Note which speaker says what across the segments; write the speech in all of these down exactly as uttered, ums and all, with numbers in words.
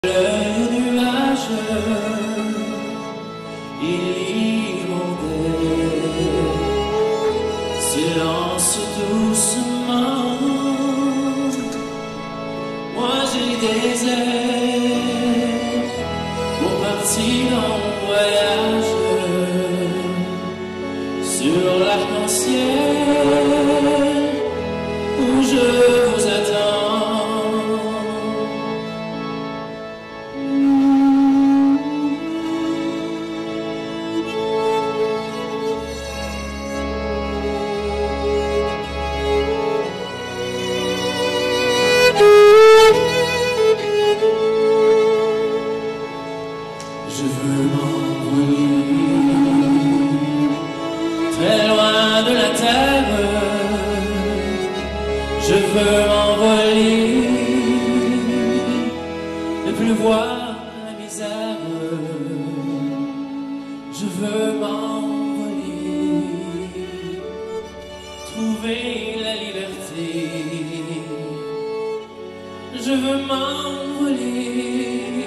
Speaker 1: Le nuage, il inondait, silence doucement. Moi j'ai des ailes pour partir en voyage sur l'arc-en-ciel où je vous attends. Je veux m'envoler très loin de la terre. Je veux m'envoler, ne plus voir la misère. Je veux m'envoler, trouver la liberté. Je veux m'envoler,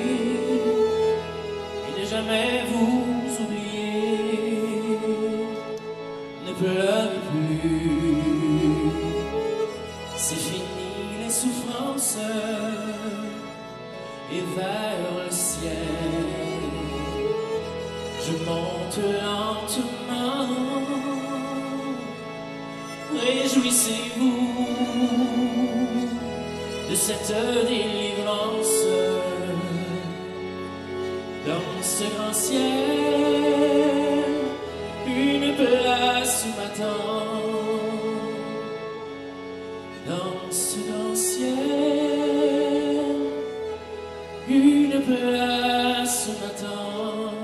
Speaker 1: jamais vous oublier. Ne pleurez plus, c'est fini les souffrances, et vers le ciel je monte lentement. Réjouissez-vous de cette délivrance. Dans ce grand ciel, une place m'attend. Dans ce grand ciel, une place m'attend.